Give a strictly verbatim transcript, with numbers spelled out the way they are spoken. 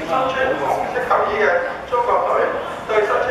身穿紅色球衣嘅中國隊對新